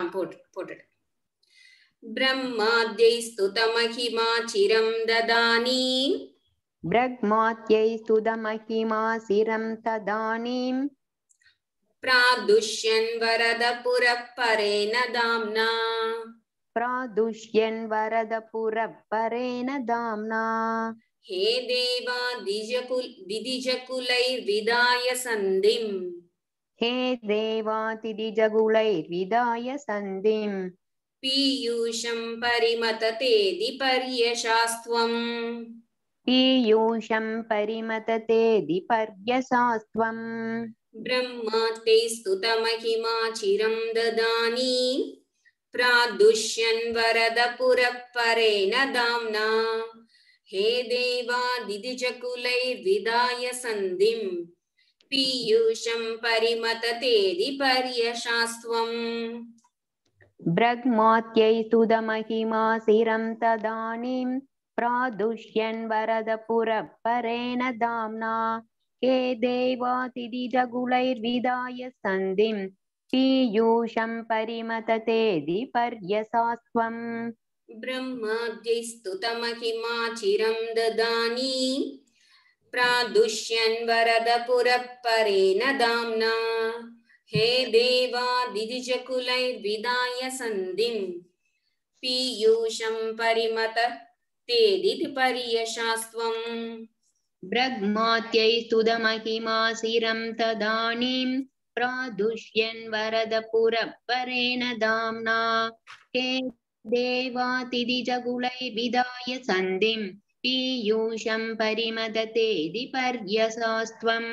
போட்டுடு. ब्रह्माद्यै स्तुतमहिमा चिरं ददानीं ब्रह्माद्यै स्तुतमहिमा चिरं तदानीं प्रादुष्यन् वरदपुरःपरेण दाम्ना प्रादुष्यन् वरदपुरःपरेण दाम्ना हे देवा दिदिजकुलैर्विदाय सन्धिम् हे देवातिदिजगुलैर्विदाय सन्धिम् पीयूषं परिमततेदि पर्यशास्त्वम् पीयूषं परिमततेदि पर्यशास्त्वम् ब्रह्मा ते स्तुतमहिमा चिरं ददानीं प्रादुष्यन् वरदपुरःपरेण दाम्ना हे देवा दिदिजकुलैर्विदाय सन्धिम् पीयूषं परिमततेदि पर्यशास्त्वम् ब्रह्मात्यै स्तुतमहिमा चिरं तदानीं प्रादुष्यन् वरदपुरःपरेण दाम्ना हे देवातिदिजगुलैर्विदाय सन्धिम् पीयूषं परिमततेदि पर्यशास्त्वम् ब्रह्माद्यै स्तुतमहिमा चिरं ददानीं प्रादुष्यन् वरदपुरःपरेण दाम्ना हे देवा दिदिजकुलैर्विदाय सन्धिम् पीयूषं परिमततेदि पर्यशास्त्वम् ब्रह्मात्यै स्तुतमहिमा चिरं तदानीं प्रादुष्यन् वरदपुरःपरेण दाम्ना हे देवातिदिजगुलैर्विदाय सन्धिम् पीयूषं परिमततेदि पर्यशास्त्वम्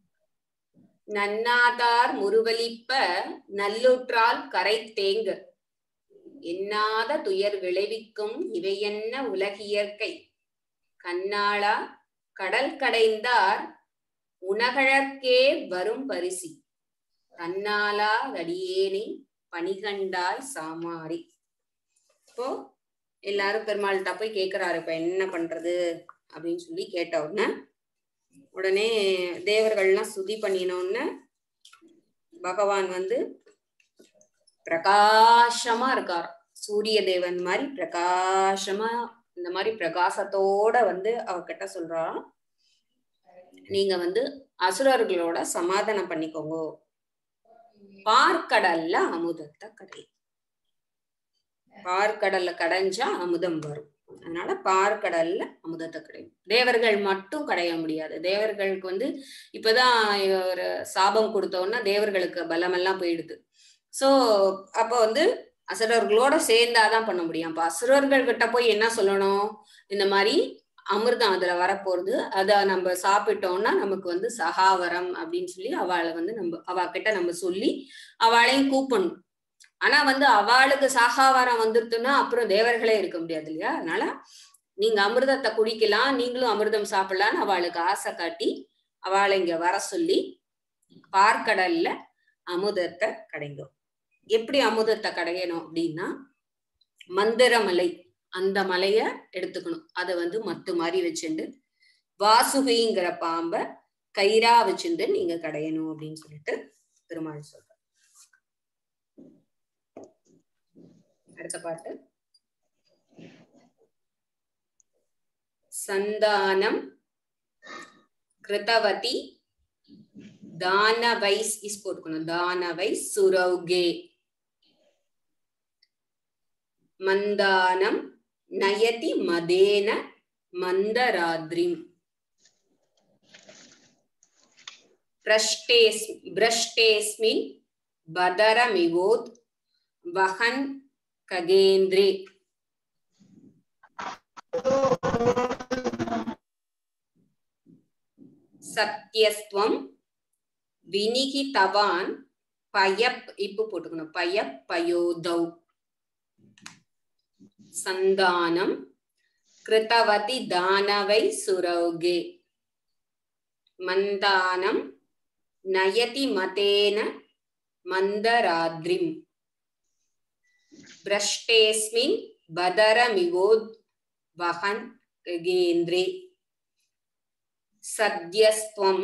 நன்னாதார் முறுவலிப்ப நல்லுற்றால் கரைத்தேங்க எண்ணாத துயர் விளைவிக்கும் இவையென்ன உலகியற்கை கண்ணாளா கடல் கடைந்தார் உனகழற்கே வரும் பரிசி தன்னாலா அடியேனை பணிகண்டாய் சாமாரி. இப்போ எல்லாரும் பெருமாள்கிட்ட போய் கேட்கிறாரு, இப்ப என்ன பண்றது அப்படின்னு சொல்லி கேட்ட உடனே தேவர்கள்லாம் சுதி பண்ணினோன்னு பகவான் பிரகாசமா இருக்கார். சூரிய தேவன் மாதிரி பிரகாசமா இந்த மாதிரி பிரகாசத்தோட அவர்கிட்ட சொல்றாராம், நீங்க அசுரர்களோட சமாதானம் பண்ணிக்கோங்க, பார்க்கடல்ல அமுதத்தை கடை, பார்க்கடல்ல கடைஞ்சா அமுதம் வரும், அதனால பார்க்கடல்ல அமுதத்தை கிடைக்கும். தேவர்கள் மட்டும் கடைய முடியாது. தேவர்களுக்கு இப்பதான் ஒரு சாபம் கொடுத்தோன்னா தேவர்களுக்கு பலமெல்லாம் போயிடுது. சோ அப்ப அசுரர்களோட சேர்ந்தாதான் பண்ண முடியும். அப்ப அசுரர்கள் கிட்ட போய் என்ன சொல்லணும், இந்த மாதிரி அமிர்தம் அதுல வரப்போறது, அத நம்ம சாப்பிட்டோம்னா நமக்கு சகாவரம் அப்படின்னு சொல்லி அவளை அவ கிட்ட நம்ம சொல்லி அவளையும் கூப்பிடணும். ஆனா அவளுக்கு சாகாவாரம் வந்துருத்துன்னா அப்புறம் தேவர்களே இருக்க முடியாது இல்லையா? அதனால நீங்க அமிர்தத்தை குடிக்கலாம், நீங்களும் அமிர்தம் சாப்பிடலான்னு அவளுக்கு ஆசை காட்டி அவளை இங்க வர சொல்லி பார்க்கடல்ல அமுதத்தை கடைங்க. எப்படி அமுதத்தை கடையணும் அப்படின்னா, மந்திரமலை அந்த மலைய எடுத்துக்கணும். அதை மத்து மாதிரி வச்சுண்டு வாசுகிங்கிற பாம்ப கயிறா வச்சுண்டு நீங்க கடையணும் அப்படின்னு சொல்லிட்டு பெருமாள் சொல்ற. அடுத்த பாட்டு, சந்தானம் கிருதவதி தானவைஸ் இஸ் போட்டுக்கணும், தானவை சுரௌகே மந்தானம் நயதி மதேன மந்தராத்ரிம் பிரஷ்டேஸ்மின் பதரமிவோத் வஹன் ககேந்திரே சத்யஸ்துவம் வினிகிதவான் பயப் இப்போ போட்டுக்கணும், பயப் பயோதௌ சந்தானம் கிருதவதி தானவை சுரௌகே மந்தானம் நயதி மதேன மந்தராத்ரிம் பிரஷ்டேஸ்மின் பதரமிவோத் வஹன் ககேந்திரே சத்யஸ்துவம்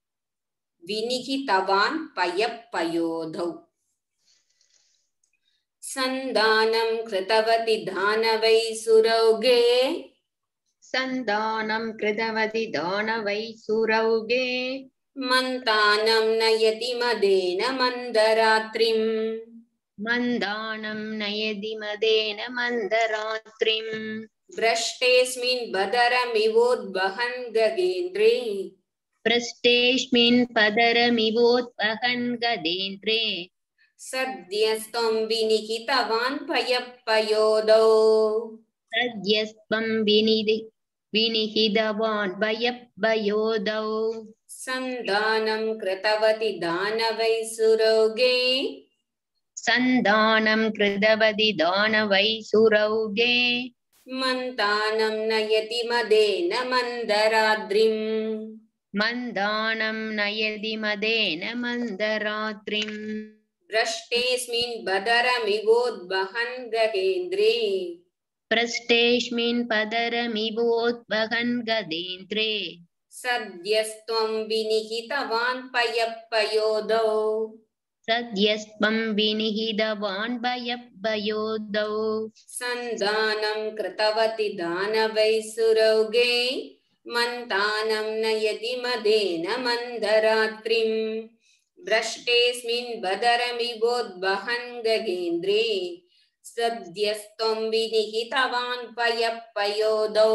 வினிகிதவான் பயப் பயோதௌ. சந்தானம் கிருதவதி தானவை சுரௌகே சந்தானம் கிருதவதி தானவை சுரௌகே மந்தானம் நயதி மதேன மந்தராத்ரிம் மந்தானம் நயதி மதேன மந்தராத்ரிம் பிரஷ்டேஸ்மின் பதரமிவோத்வஹன் ககேந்திரே பிரஸ்டேஸ்மின் பதரமிவோத்வஹன் கதேந்திரே சத்யஸ்தம் விநிகிதவான் பயப்பயோதோ சத்யஸ்வம் விநிகிதவான் பயப்பயோதௌ சந்தானம் கிருதவதி தானவை சுரௌகே சந்தானம் கிருதவதி தானவை சுரௌகே மந்தானம் நயதி மதேன மந்தராத்ரிம் மந்தானம் நயதி மதேன மந்தராத்ரிம் பிரஷ்டேஸ்மின் பதரமிவோத்வஹன் ககேந்திரே பிரஸ்டேஸ்மின் பதரமிவோத்வஹன் கதேந்திரே சத்யஸ்த்வம் விநிகிதவான் பயப்பயோதோ சத்யஸ்வம் விநிகிதவான் பயப்பயோதௌ சந்தானம் கிருதவதி தானவை சுரௌகே மந்தானம் நயதி மதேன மந்தராத்ரிம் பிரஷ்டேஸ்மின் பதரமிவோத்வஹன் ககேந்திரே சத்யஸ்த்வம் விநிகிதவான் பயப்பயோதோ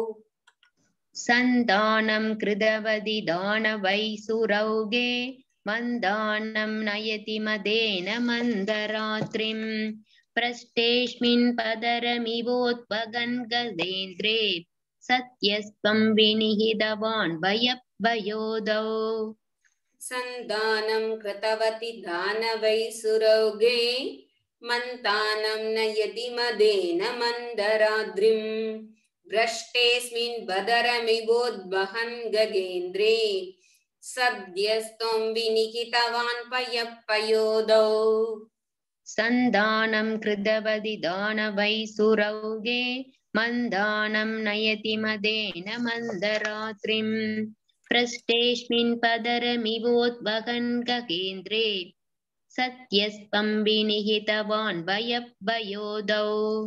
சந்தானம் கிருதவதி தானவை சுரௌகே மந்தானம் நயதி மதேன மந்தராத்ரிம் பிரஷ்டேஸ்மின் பதரமிவோத்வஹன் கதேந்திரே சத்யஸ்வம் விநிகிதவான் பயப்பயோதௌ சந்தானம் கிருதவதி தானவை சுரௌகே மந்தானம் நயதி மதேன மந்தராத்ரிம் பிரஷ்டேஸ்மின் பதரமிவோத்வஹன் ககேந்திரே சத்யஸ்த்வம் விநிகிதவான் பயப்பயோதோ சந்தானம் கிருதவதி தானவை சுரௌகே மந்தானம் நயதி மதேன மந்தராத்ரிம் பிரஷ்டேஸ்மின் பதரமிவோத்வஹன் ககேந்திரே சத்யஸ்வம் விநிகிதவான் பயப்பயோதௌ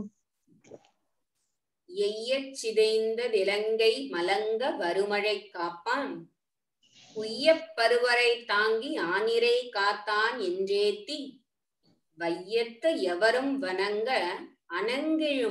எய்யச் சிதைந்த திலங்கை மலங்க வருமழை காப்பான் உய்யப் பருவரை தாங்கி ஆனிரை காத்தான் என்றேத்தி வையத்து எவரும் வணங்க அனங்கிழு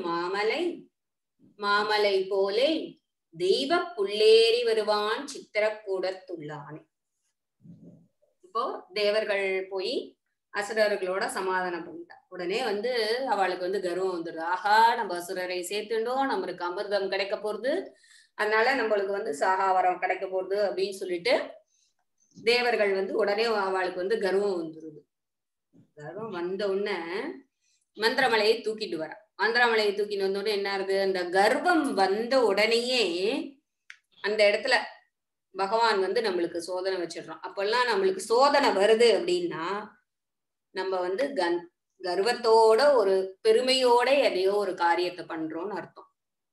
மாமலை போலே தெய்வ புள்ளேறி வருவான் சித்திரக்கூடத்துள்ளானே. இப்போ தேவர்கள் போய் அசுரர்களோட சமாதானம் பண்ணிட்டா. உடனே அவளுக்கு கர்வம் வந்துடுது. ஆஹா, நம்ம அசுரரை சேர்த்துட்டோம், நம்மளுக்கு அமிர்தம் கிடைக்க போறது, அதனால நம்மளுக்கு சாகாவரம் கிடைக்க போறது அப்படின்னு சொல்லிட்டு தேவர்கள் உடனே அவளுக்கு கர்வம் வந்துருது. கர்வம் வந்த உடனே மந்திரமலையை தூக்கிட்டு வர. மந்திரமலையை தூக்கிட்டு வந்த உடனே என்ன ஆகுது, அந்த கர்வம் வந்த உடனேயே அந்த இடத்துல பகவான் நம்மளுக்கு சோதனை வச்சிடுறான். அப்பெல்லாம் நம்மளுக்கு சோதனை வருது அப்படின்னா நம்ம கர்வத்தோட ஒரு பெருமையோட எதையோ ஒரு காரியத்தை பண்றோம்னு அர்த்தம்.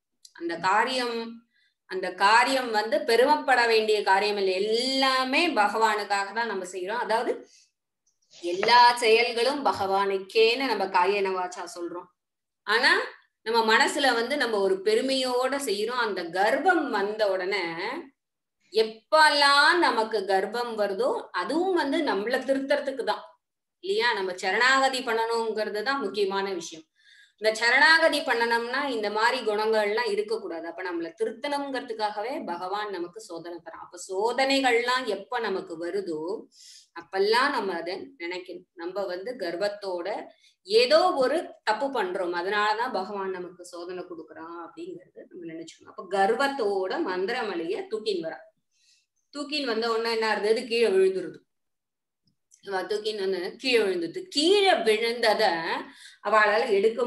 அந்த காரியம் பெருமைப்பட வேண்டிய காரியம் இல்லை, எல்லாமே பகவானுக்காக தான் நம்ம செய்யறோம். அதாவது எல்லா செயல்களும் பகவானுக்கேன்னு நம்ம காயன வாச்சா சொல்றோம். ஆனா நம்ம மனசுல நம்ம ஒரு பெருமையோட செய்யறோம். அந்த கர்வம் வந்த உடனே எப்பெல்லாம் நமக்கு கர்வம் வருதோ அதுவும் நம்மள திருத்தறதுக்கு தான் இல்லையா. நம்ம சரணாகதி பண்ணணுங்கிறது தான் முக்கியமான விஷயம். இந்த சரணாகதி பண்ணணும்னா இந்த மாதிரி குணங்கள்லாம் இருக்கக்கூடாது. அப்ப நம்மள திருத்தணுங்கிறதுக்காகவே பகவான் நமக்கு சோதனை தரான். அப்ப சோதனைகள்லாம் எப்ப நமக்கு வருதோ அப்பெல்லாம் நம்ம அதை நினைக்கணும். நம்ம கர்வத்தோட ஏதோ ஒரு தப்பு பண்றோம், அதனாலதான் பகவான் நமக்கு சோதனை கொடுக்குறான் அப்படிங்கறது நம்ம நினைச்சுக்கணும். அப்ப கர்வத்தோட மந்திரமலைய தூக்கின் வர. தூக்கின் வந்த உடனே என்ன இருந்தது, கீழே விழுந்துருது. தூக்கின்னு கீழே விழுந்துட்டு, கீழே விழுந்தத அவளால எடுக்க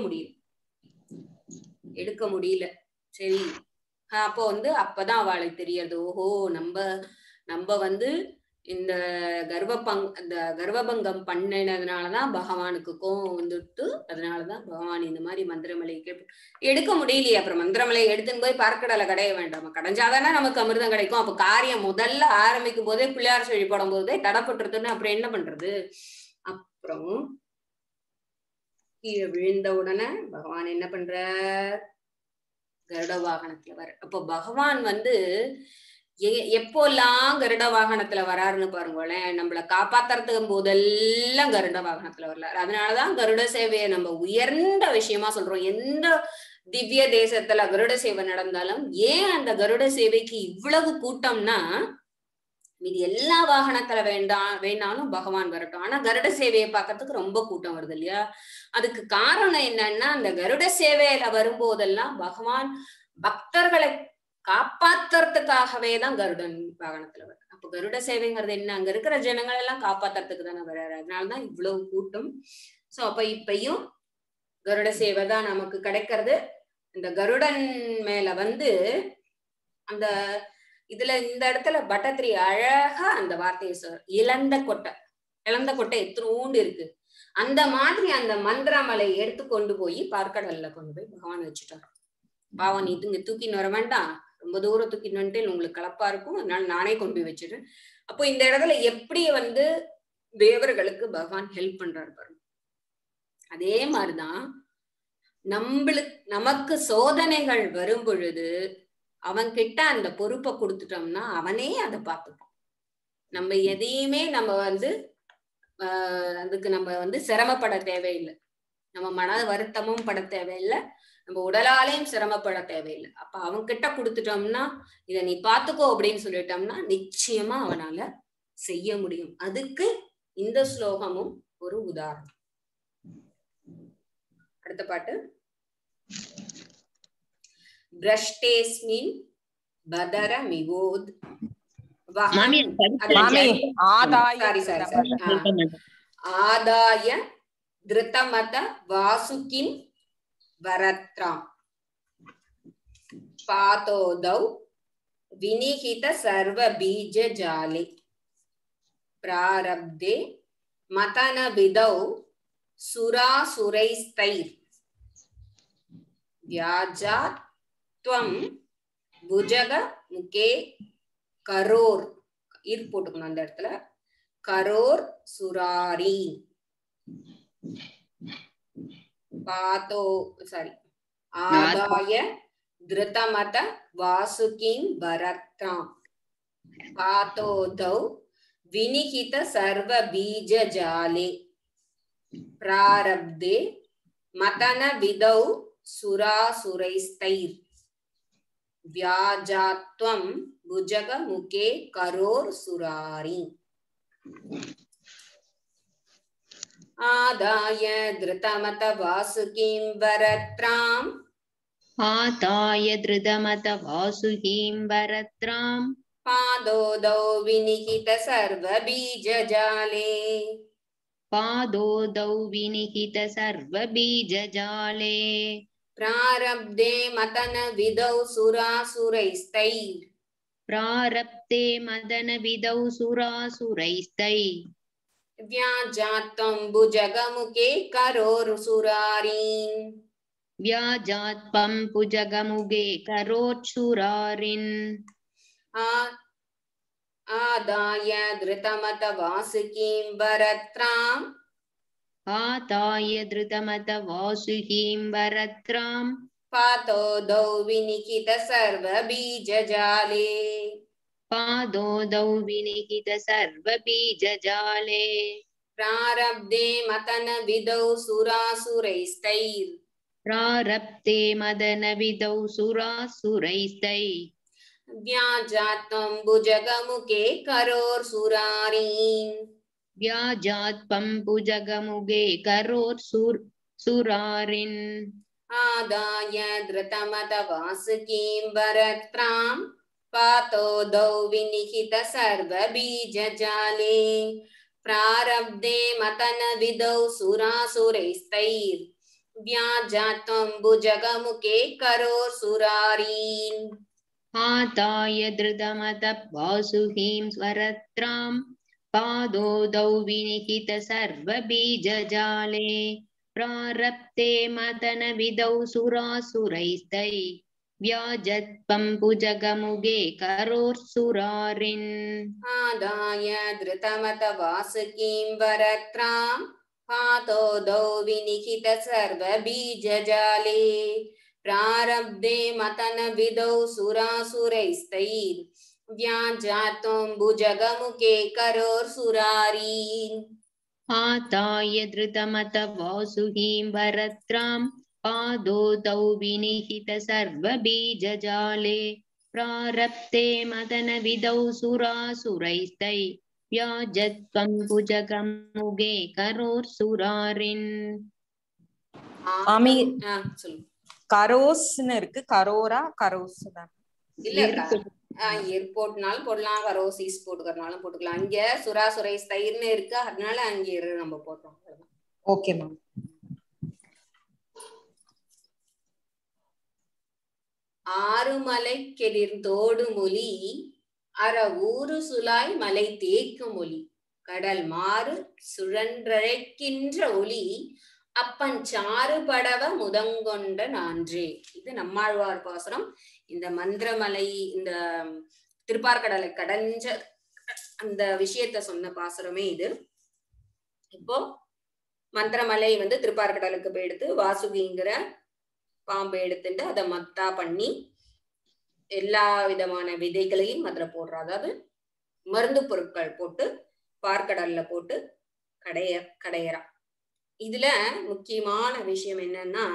முடியல. சரி, அப்போ அப்பதான் அவளுக்கு தெரியறது, ஓஹோ நம்ம இந்த கர்வபங்கம் பண்ணினதுனாலதான் பகவானுக்கு கோவம் வந்துட்டு, அதனாலதான் பகவான் இந்த மாதிரி மந்திரமலை எடுக்க முடியலையே. அப்புறம் மந்திரமலை எடுத்துன்னு போய் பார்க்கடலை கடைய வேண்டாமா, கடைஞ்சாதானே நமக்கு அமிர்தம் கிடைக்கும். அப்ப காரியம் முதல்ல ஆரம்பிக்கும் போதே பிள்ளையார் சொல்லி போடும் போதே தடப்பட்டுருதுன்னு அப்புறம் என்ன பண்றது. அப்புறம் கீழே விழுந்த உடனே பகவான் என்ன பண்ற, கருட வாகனத்துல வர. அப்போ பகவான் வந்து எப்போல்லாம் கருட வாகனத்துல வராருன்னு பாருங்களேன், நம்மளை காப்பாத்துறதுக்கு போதெல்லாம் கருட வாகனத்துல வரலாரு. அதனாலதான் கருட சேவையை நம்ம உயர்ந்த விஷயமா சொல்றோம். எந்த திவ்ய தேசத்துல கருட சேவை நடந்தாலும் ஏன் அந்த கருட சேவைக்கு இவ்வளவு கூட்டம்னா, இது எல்லா வாகனத்துல வேணாலும் பகவான் வரட்டும், ஆனா கருட சேவையை பார்க்கறதுக்கு ரொம்ப கூட்டம் வருது இல்லையா? அதுக்கு காரணம் என்னன்னா, அந்த கருட சேவையில வரும்போதெல்லாம் பகவான் பக்தர்களை காப்பாத்துறதுக்காகவே தான் கருடன் வாகனத்துல வரும். அப்ப கருட சேவைங்கிறது என்ன, அங்க இருக்கிற ஜனங்கள் எல்லாம் காப்பாத்துறதுக்கு தானே வர்றாரு. அதனாலதான் இவ்வளவு கூட்டம். சோ அப்ப இப்பயும் கருட சேவை தான் நமக்கு கிடைக்கிறது. இந்த கருடன் மேல வந்து அந்த இதுல இந்த இடத்துல பட்டத்திரி அழகா அந்த வார்த்தையை இழந்த கொட்டை எத்தனூண்டு இருக்கு, அந்த மாதிரி அந்த மந்திரமலை எடுத்து கொண்டு போய் பார்க்கடல்ல கொண்டு போய் பகவான் வச்சுட்டாரு. பாவம், நீ இங்க தூக்கின்னு வர வேண்டாம், ரொம்ப தூரம் தூக்கின்னு வந்துட்டு உங்களுக்கு கலப்பா இருக்கும், அதனால நானே கொண்டு போய் வச்சிடுறேன். அப்போ இந்த இடத்துல எப்படி வந்து தேவர்களுக்கு பகவான் ஹெல்ப் பண்றாரு பாருங்க. அதே மாதிரிதான் நமக்கு சோதனைகள் வரும் பொழுது அவன்கிட்ட அந்த பொறுப்பை கொடுத்துட்டோம்னா அவனே அதை பார்த்துப்பான். நம்ம எதையுமே நம்ம வந்து அதுக்கு நம்ம வந்து சிரமப்பட தேவையில்லை, நம்ம மன வருத்தமும் பட தேவையில்லை, நம்ம உடலாலையும் சிரமப்பட தேவையில்லை. அப்ப அவன்கிட்ட கொடுத்துட்டோம்னா இதை நீ பாத்துக்கோ அப்படின்னு சொல்லிட்டோம்னா நிச்சயமா அவனால செய்ய முடியும். அதுக்கு இந்த ஸ்லோகமும் ஒரு உதாரணம். அடுத்த பாட்டு. பிரஷ்டேஸ்மின் பதரமிவோத் ஆதாய திருதமத வாசுகிம் வரத்ராம் பாதோதௌ வினிஹித சர்வ பீஜ ஜாலே பிராரப்தே மதன விதௌ சுராசுரைஸ்தைர் வியாஜாத் த்வம் புஜக முகே கரோர் போட்டுக்கணும் அந்த இடத்துல, கரோர் சுராரி ஆதாய திருதமத வாசுகிம் பரத்ராம் பாதோதௌ வினிஹித சர்வ பீஜ ஜாலே பிராரப்தே மதன விதௌ சுராசுரைஸ்தைர் வியாஜாத்வம் புஜக முகே கரோர் சுராரி ஆதாய திருதமத வாசுகிம் வரத்ராம் பாதோதௌ வினிஹித சர்வ பீஜ ஜாலே பிராரப்தே மதன விதௌ சுராசுரைஸ்தைர் வியாஜாத்வம் புஜக முகே கரோர் சுராரின் ஆதாய திருதமத வாசுகிம் வரத்ராம் பாதோதௌ வினிஹித சர்வ பீஜ ஜாலே பிராரப்தே மதன விதௌ சுராசுரைஸ்தைர் வியாஜாத்வம் புஜக முகே கரோர் சுராரின் ஆதாய திருதமத வாசுகிம் வரத்ராம் பாதோதௌ வினிஹித சர்வ பீஜ ஜாலே பிராரப்தே மதன விதௌ சுராசுரைஸ்தைர் வியாஜாத்வம் புஜக முகே கரோர் சுராரின் ஆதாய திருதமத வாசுகிம் வரத்ராம் பாதோதௌ வினிஹித சர்வ பீஜ ஜாலே பிராரப்தே மதன விதௌ சுராசுரைஸ்தைர் வியாஜத்வம் புஜக முகே கரோர் சுராரின் ஆதாய திருதமத வாசுகிம் வரத்ராம் पातोदौ विनिहित सर्व बीजजाले प्रारब्धे मतन विदौ सुरासुरैस्तैर् व्याजातुं भुजगमुखे करोर्सुरारीन् आताय धृतमत वासुकीं भरत्रां पादोदौ विनिहित सर्वबीजजाले प्रारब्धे मदनविदौ सुरासुरैस्तै व्याजत्वं भुजगमुखे करोर्सुरारिन् மாமி சொல்லு கரோஸ்னு இருக்கு, கரோரா கரோஸ் தான் இல்ல ஏர்போர்ட்னாலும் போடலாம், கரோசிஸ் போட்டுக்கிறனாலும் போட்டுக்கலாம். இங்க சுராசுரை ஸ்தைர்னு இருக்கு, அதனால அங்க நம்ம போடுறோம். Okay ma'am. ஆறுமலை கெதிர்ந்தோடு மொழி அற ஊரு சுலாய் மலை தேக்கும் ஒலி கடல் மாறு சுழன்றழைக்கின்ற ஒலி அப்பன் சாறு படவ முதங்கொண்ட நான்றே. இது நம்மாழ்வார் பாசுரம். இந்த மந்திரமலை, இந்த திருப்பார்கடலை கடைஞ்ச அந்த விஷயத்த சொன்ன பாசுரமே இது. இப்போ மந்திரமலை திருப்பார்கடலுக்கு போய் எடுத்து வாசுகிங்கிற பாம்பை எடுத்துட்டு அதை மத்தா பண்ணி எல்லா விதமான விதைகளையும் அதுல போடுறா. அதாவது மருந்து பொருட்கள் போட்டு பார்க்கடல்ல போட்டு கடையறா. இதுல முக்கியமான விஷயம் என்னன்னா,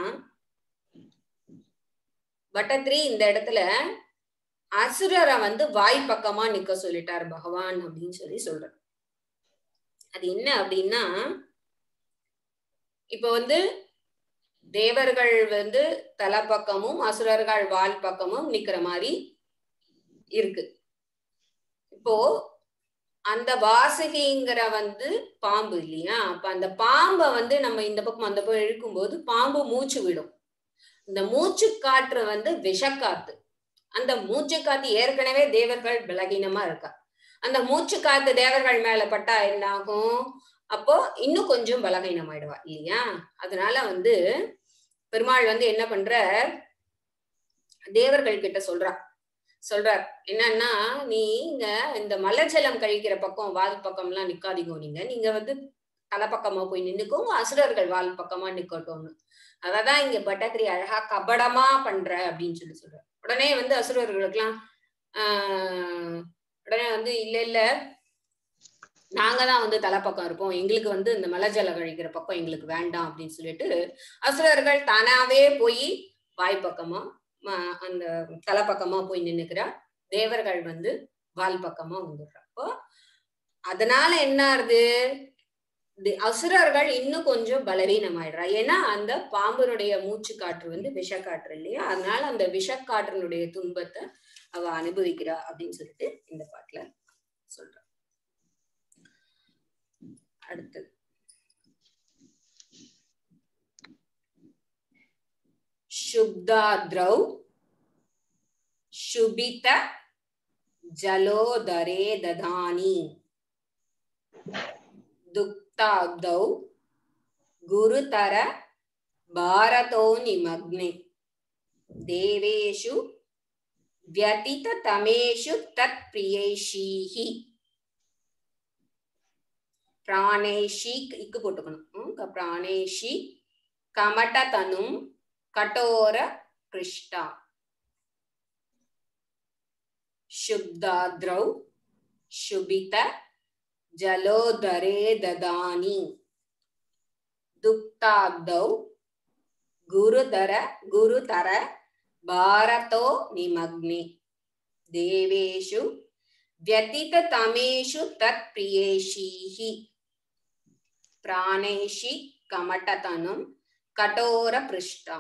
பட்டத்ரி இந்த இடத்துல அசுரரை வாய் பக்கமா நிக்க சொல்லிட்டார் பகவான் அப்படின்னு சொல்ற. அது என்ன அப்படின்னா, இப்ப தேவர்கள் தலை பக்கமும் அசுரர்கள் வால் பக்கமும் நிக்கிற மாதிரி இருக்கு. இப்போ அந்த வாசுகிங்கிற பாம்பு இல்லையா, அப்ப அந்த பாம்பை நம்ம இந்த பக்கம் அந்த பக்கம் இழுக்கும் போது பாம்பு மூச்சு விடும். இந்த மூச்சு காற்று விஷக்காத்து. அந்த மூச்சு காத்து ஏற்கனவே தேவர்கள் பலகீனமா இருக்கா. அந்த மூச்சு காத்து தேவர்கள் மேல பட்டா என்ன ஆகும்? அப்போ இன்னும் கொஞ்சம் பலகீனமாயிடுவா இல்லையா. அதனால பெருமாள் என்ன பண்ற, தேவர்கள் கிட்ட சொல்றார் என்னன்னா, நீங்க இந்த மலஜலம் கழிக்கிற பக்கம் வால் பக்கம் எல்லாம் நிக்காதீங்க, நீங்க தலை பக்கமா போய் நின்னுக்கோங்க, அசுரர்கள் வால் பக்கமா நிக்கட்டும்னு. அததான் இங்க பட்டத்திரி அழகா கபடமா பண்ற அப்படின்னு சொல்ற. உடனே அசுரர்களுக்கு எல்லாம் உடனே இல்ல நாங்க தான் தலை பக்கம் இருப்போம், எங்களுக்கு இந்த மலஜலம் கழிக்கிற பக்கம் எங்களுக்கு வேண்டாம் அப்படின்னு சொல்லிட்டு அசுரர்கள் தானாவே போய் வாய் பக்கமா அந்த தலை பக்கமா போய் நின்னுக்கிறா. தேவர்கள் வால் பக்கமா வந்துடுறப்போ அதனால என்ன ஆறுது, அசுரர்கள் இன்னும் கொஞ்சம் பலவீனமாயிடுறா. ஏன்னா அந்த பாம்பனுடைய மூச்சு காற்று விஷக்காற்று இல்லையா, அதனால அந்த விஷக்காற்றினுடைய துன்பத்தை அவ அனுபவிக்கிறா அப்படின்னு சொல்லிட்டு இந்த பாட்டுல சொல்ற. அடுத்தது शुब्दाद्रौ शुभित जलोदरे दधानी दुक्ताब्दौ गुरुतर भारतो निमग्ने देवेषु व्यतीत तमेषु तत्प्रियैषीः प्राणेषी इक्कु पोट्टुकணும் प्राणेषी कमटतनुं कठोर कृष्टा शुब्दाद्रौ शुभित जलोदरे ददानी दुक्ताब्दौ गुरुतर भारतो निमग्ने देवेषु व्यतीत तमेषु तत्प्रियैषीः प्राणेषी कमटतनुं कठोर पृष्ठा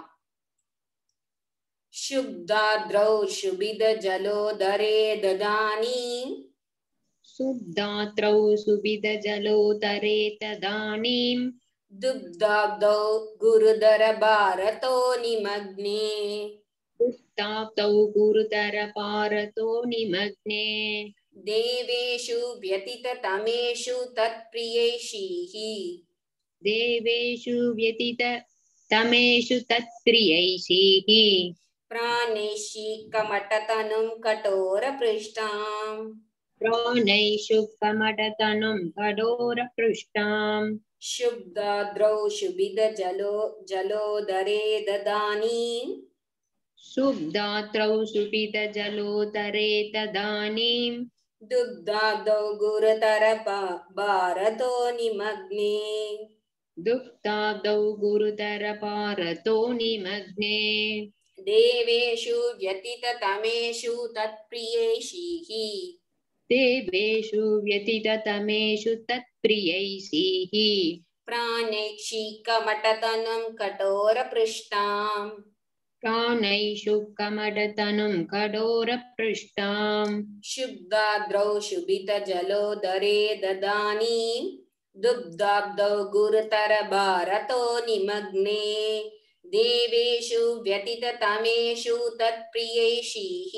शुब्दाद्रौ शुभित जलोदरे ददानी शुब्दाद्रौ शुभित जलोदरे तदानीं दुग्धाब्दौ गुरुधर भारतो निमग्ने दुग्धाब्दौ गुरुधर भारतो निमग्ने देवेषु व्यतीत तमेषु तत्प्रियैषीः देवेषु व्यतीत तमेषु तत्प्रियैषीः प्राणेषु कमटतनुं कठोर पृष्ठाम् प्राणेषु कमटतनुं कठोर पृष्ठाम् शुब्दाद्रौ शुभिद जलोदरे ददानीं शुब्दात्रौ सुपितजलोदरे तदानीं दुग्धादौ गुरुतर भारतो निमग्ने दुग्धाब्दौ गुरुतरपारतो निमग्ने देवेषु व्यतिततमेषु तत्प्रियैषीः देवेषु व्यतिततमेषु तत्प्रियैषीः प्राणैक्षिकमटतनुं कठोरपृष्ठाम् प्राणैषु कमडतनुं कठोरपृष्ठाम् शुब्दाद्रौ शुभितजलोदरे ददानीं दुग्धाब्दौ गुरुतर भारतो निमग्ने देवेषु व्यतिततमेषु तत्प्रियैषीः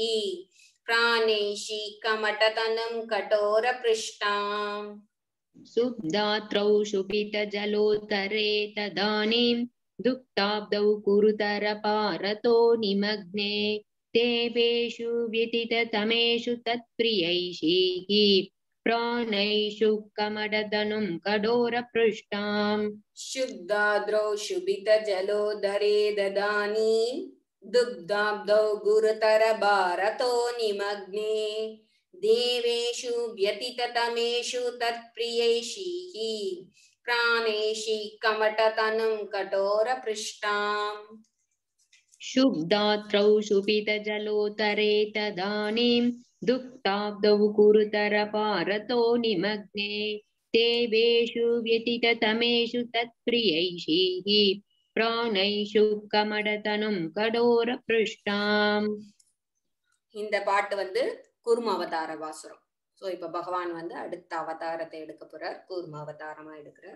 प्राणैषिकमटतनुं कठोरपृष्ठाम् शुब्दात्रौ शुभितजलोदरे तदानीं दुग्धाब्दौ गुरुतरपारतो निमग्ने देवेषु व्यतिततमेषु तत्प्रियैषीः प्राणैषु कमडतनुं कठोरपृष्ठाम् शुब्दाद्रौ शुभितजलोदरे ददानीं दुग्धाब्दौ गुरुतर भारतो निमग्ने देवेषु व्यतिततमेषु तत्प्रियैषीः प्राणैषिकमटतनुं कठोरपृष्ठाम् शुब्दात्रौ शुभितजलोदरे तदानीं दुग्धाब्दौ गुरुतरपारतो निमग्ने देवेषु व्यतिततमेषु तत्प्रियैषीः प्राणैषु कमडतनुं कठोरपृष्ठाम्. இந்த பாட்டு வந்து கூர்ம அவதார வாசுரம். சோ இப்ப பகவான் வந்து அடுத்த அவதாரத்தை எடுக்க போறார், கூர்ம அவதாரமா எடுக்கிறார்.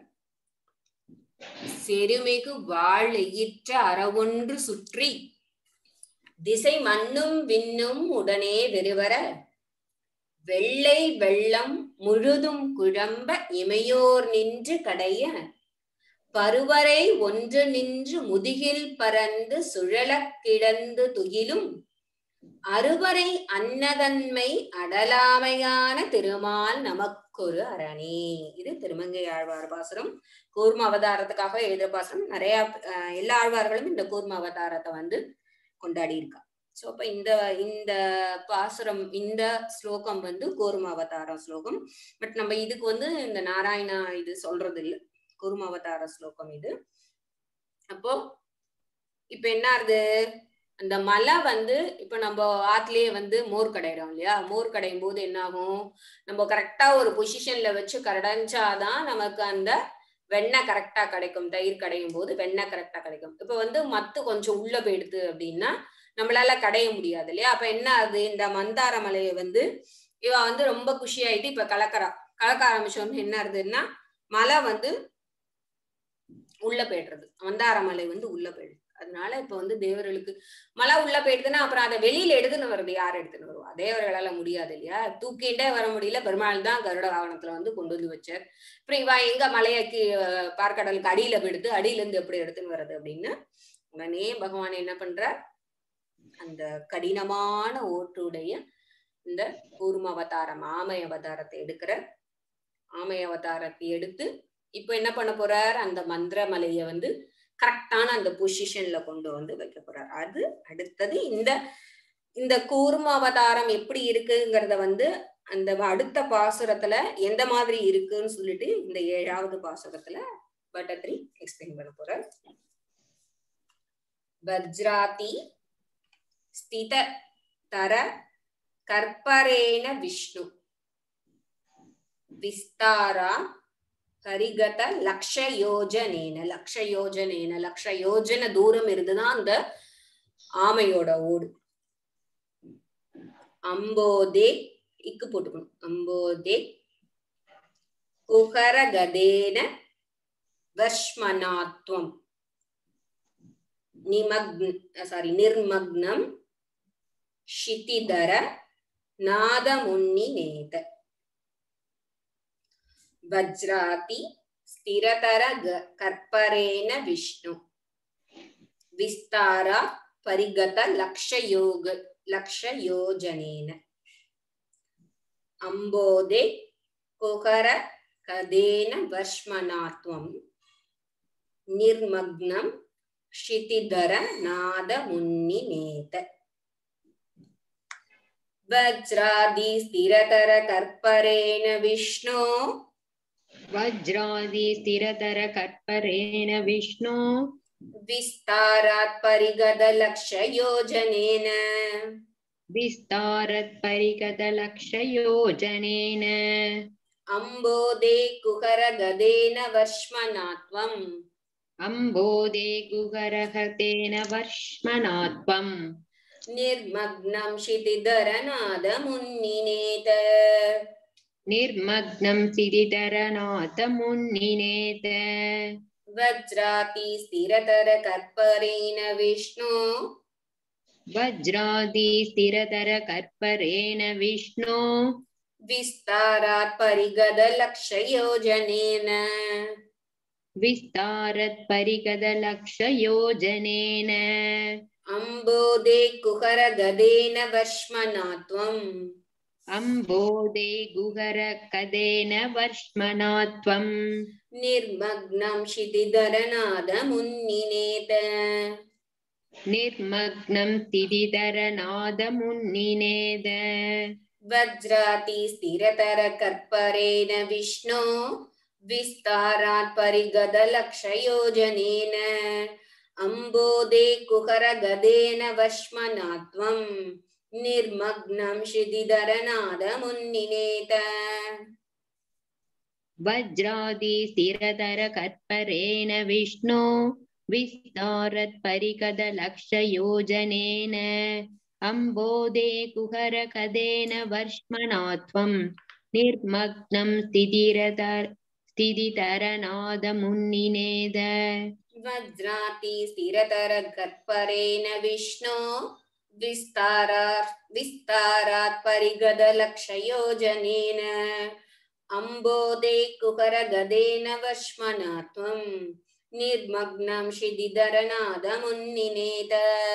செருமிகு வாழ் எயிற்ற அறவொன்று சுற்றி திசை மண்ணும் விண்ணும் உடனே வெறுவர வெள்ளை வெள்ளம் முழுதும் குழம்ப இமையோர் நின்று கடைய பருவரை ஒன்று நின்று முதுகில் பறந்து சுழலக் கிடந்து துயிலும் அருவரை அன்னதன்மை அடலாமையான திருமால் நமக்கொரு அரணே. இது திருமங்கை ஆழ்வார் பாசுரம். கூர்ம அவதாரத்துக்காக எழுத பாசுரம். நிறைய எல்லா ஆழ்வார்களும் இந்த கூர்ம அவதாரத்தை வந்து கொண்டாடி இருக்கா. சோ அப்ப இந்த பாசுரம், இந்த ஸ்லோகம் வந்து கூர்ம அவதார ஸ்லோகம். பட் நம்ம இதுக்கு வந்து இந்த நாராயணா இது சொல்றது இல்லை, கூர்ம அவதார ஸ்லோகம் இது. அப்போ இப்ப என்ன ஆகுது, அந்த மலை வந்து இப்ப நம்ம ஆத்துலயே வந்து மோர் கடையிறோம் இல்லையா, மோர் கடையும் போது என்ன ஆகும், நம்ம கரெக்டா ஒரு பொசிஷன்ல வச்சு கடைஞ்சாதான் நமக்கு அந்த வெண்ணெய் கரெக்டா கிடைக்கும். தயிர் கடையும் போது வெண்ணெய் கரெக்டா கிடைக்கும். இப்ப வந்து மத்து கொஞ்சம் உள்ள போயிடுது அப்படின்னா நம்மளால கடைய முடியாது இல்லையா. அப்ப என்ன ஆகுது, இந்த மந்தார மலையை வந்து இவ வந்து ரொம்ப குஷி ஆயிட்டு இப்ப கலக்க ஆரம்பிச்சோம்னு என்ன ஆகுதுன்னா மலை வந்து உள்ள போயிடுறது, மந்தார மலை வந்து உள்ள போயிடுது. அதனால இப்ப வந்து தேவர்களுக்கு மழை உள்ள போயிடுதுன்னா அப்புறம் அதை வெளியில எடுத்துன்னு வருது, யார் எடுத்துன்னு வருவா, தேவர்களால முடியாது இல்லையா. தூக்கிட்டே வர முடியல, பெருமாள் தான் கருட வாகனத்துல வந்து கொண்டு வந்து வச்சார். அப்புறம் இவ எங்க மலையாக்கி பார்க்கடலுக்கு அடியில போயிடுது, அடியில இருந்து எப்படி எடுத்துன்னு வர்றது அப்படின்னு உடனே பகவான் என்ன பண்றார், அந்த கடினமான ஓட்டுடைய இந்த கூர்ம அவதாரம் ஆமை அவதாரத்தை எடுக்கிறார். ஆமை அவதாரத்தை எடுத்து இப்ப என்ன பண்ண போறார், அந்த மந்திர மலைய வந்து கரெக்டான அந்த பொசிஷன்ல கொண்டு வந்து வைக்க போறார். அது அடுத்தது இந்த கூர்ம அவதாரம் எப்படி இருக்குங்கிறத வந்து அந்த அடுத்த பாசுரத்துல எந்த மாதிரி இருக்குன்னு சொல்லிட்டு இந்த 7வது பாசுரத்துல பட்டத்ரி எக்ஸ்பிளைன் பண்ண போறார். வஜ்ராதி ஸ்தித தர கற்பரேன விஷ்ணு விஸ்தாரா ஹரிகத லக்ஷ யோஜனேன. லக்ஷ யோஜன தூரம் இருந்துதான் அந்த ஆமையோட ஓடு. அம்போதே இக்கு போட்டுக்கணும், அம்போதே குஹர கதேன வர்ஷ்மனாத்வம் நிர்மக்னம் ஷிதிதர நாதமுன்னி நேத. வஜ்ராதி ஸ்திரதர கற்பரேன விஷ்ணு விஸ்தாரா பரிகத லக்ஷ யோஜனேன. அம்போதே குஹர கதேன வர்ஷ்மனாத்வம் நிர்மக்னம் ஷிதிதர நாத முன்னிநேத வஜ்ராதி ஸ்திரதர கற்பரேண விஷ்ணு वज्रादि स्थिरतर कर्परेण विष्णु विस्तारात् परिगद लक्ष्ययोजनेन विस्तारत् परिगतलक्षयोजनेन अम्बोदे कुहर गदेन वर्ष्मनात्वम् अम्बोदे गुहरहतेन वर्ष्मनात्वम् निर्मग्नं क्षितिधरनादमुन्निनेत निर्मग्नं सिदितरनाथमुन्निनेत वज्राति स्थिरतर कर्परेण विष्णु वज्रादि स्थिरतर कर्परेण विष्णु विस्तारात् परिगद लक्ष्ययोजनेन विस्तारत् परिगतलक्षयोजनेन अम्बोदे कुहर गदेन वर्ष्मनात्वम् अम्बोदे गुहरकदेन वर्ष्मनात्वम् निर्मग्नं क्षितिधरनादमुन्निनेत निर्मग्नं स्थितिधरनादमुन्निनेद वज्राति स्थिरतर कर्परेण विष्णु विस्तारात् परिगद लक्ष्ययोजनेन अम्बोदे कुहर गदेन वर्ष्मनात्वम् निर्मग्नं क्षितिधरनादमुन्निनेत वज्रादि स्थिरतर कर्परेण विष्णु विस्तारत् परिगतलक्षयोजनेन अम्बोदे कुहरकदेन वर्ष्मनात्वम् निर्मग्नं स्थितिधरनादमुन्निनेद वज्राति स्थिरतर कर्परेण विष्णु विस्तारात् परिगद लक्ष्ययोजनेन अम्बोदे कुहर गदेन वर्ष्मनात्वम् निर्मग्नं क्षितिधरनादमुन्निनेत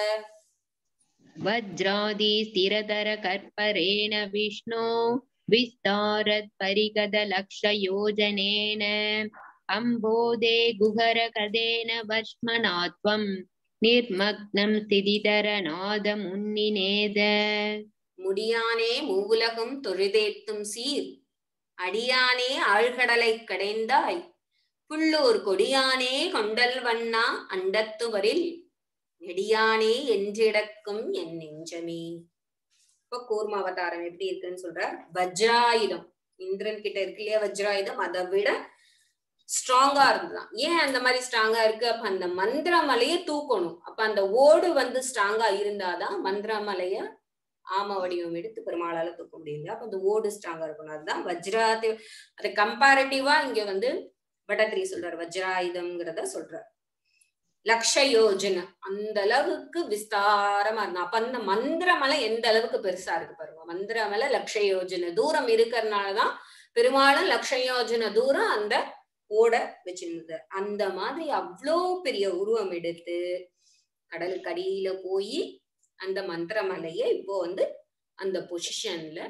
वज्रादि स्थिरतर कर्परेण विष्णु विस्तारत् परिगतलक्षयोजनेन अम्बोदे गुहरकदेन वर्ष्मनात्वम् निर्मग्नं स्थितिधरनादमुन्निनेद முடியானே மூவுலகும் தொழுதேத்தும் சீர் அடியானே ஆழ்கடலை கடைந்தாய் புள்ளூர் கொடியானே கொண்டல் வண்ணா அண்டத்துவரில் நெடியானே என்றிடக்கும் என் நெஞ்சமே. இப்ப கூர்ம அவதாரம் எப்படி இருக்குன்னு சொல்றார். வஜ்ராயுதம் இந்திரன் கிட்ட இருக்கு இல்லையா வஜ்ராயுதம், அதை விட ஸ்ட்ராங்கா இருந்துதான். ஏன் அந்த மாதிரி ஸ்ட்ராங்கா இருக்கு? அப்ப அந்த மந்திரமலைய தூக்கணும். அப்ப அந்த ஓடு வந்து ஸ்ட்ராங்கா இருந்தாதான் மந்திரமலைய ஆம வடிவம் எடுத்து பெருமாளால தூக்க முடியும். அப்ப அந்த ஓடு ஸ்ட்ராங்கா இருக்கணும். அதுதான் வஜ்ராதி. அது கம்பேரிட்டிவா இங்க வந்து பட்டத்திரி சொல்றாரு, வஜ்ராயுதம்ங்கிறத சொல்றாரு. லக்ஷ யோஜனை அந்த அளவுக்கு விஸ்தாரமா இருந்தா. அப்ப அந்த மந்திரமலை எந்த அளவுக்கு பெருசா இருக்கு பாருங்க. மந்திரமலை லக்ஷ யோஜனை தூரம் இருக்கிறதுனாலதான் பெருமாளும் லக்ஷ யோஜனை தூரம் அந்த ஓட வச்சிருந்தது. அந்த மாதிரி அவ்வளோ பெரிய உருவம் எடுத்து கடலுக்கு அடியில போய் அந்த மந்திரமலைய இப்போ வந்து அந்த பொசிஷன்ல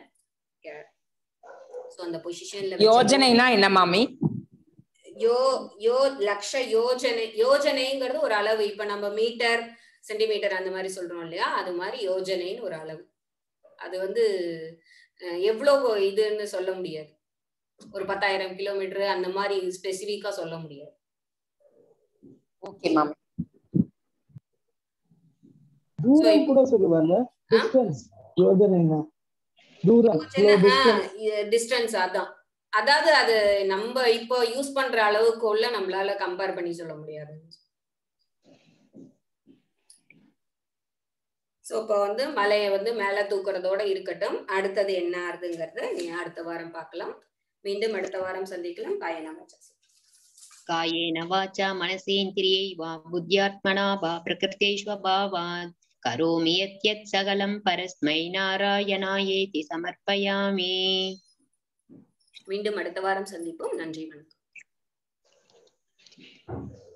அந்த பொசிஷன்ல யோஜனைனா என்ன மாமி? லக்ஷ யோஜனை. யோஜனைங்கிறது ஒரு அளவு. இப்ப நம்ம மீட்டர் சென்டிமீட்டர் அந்த மாதிரி சொல்றோம் இல்லையா, அது மாதிரி யோஜனைன்னு ஒரு அளவு. அது வந்து எவ்வளவு இதுன்னு சொல்ல முடியாது. ஒரு 10,000 கிலோமீட்டர் அந்த மாதிரி ஸ்பெசிபிக்கா சொல்ல முடியாது. Okay ma'am. தூரம் கூட சொல்லுவாங்க. டிஸ்டன்ஸ் யோஜனைனா தூரம், டிஸ்டன்ஸ். அதான், அதாவது அது நம்ம இப்போ யூஸ் பண்ற அளவுக்கு உள்ள நம்மளால கம்பேர் பண்ணி சொல்ல முடியாது. சோ இப்போ வந்து மலையை வந்து மேல தூக்குறதோட இருக்கட்டும். அடுத்தது என்ன ஆகுதுங்கிறத நீ அடுத்த வாரம் பார்க்கலாம். மீண்டும் அடுத்த வாரம் சந்திக்கலாம். कायेन वाचा मनसेन्द्रियै वा बुद्ध्यात्मना वा प्रकृतेष्वभावात् करोमि यत् सकलं परस्मै नारायणायेति समर्पयामि. மீண்டும் அடுத்த வாரம் சந்திப்போம். நன்றி, வணக்கம்.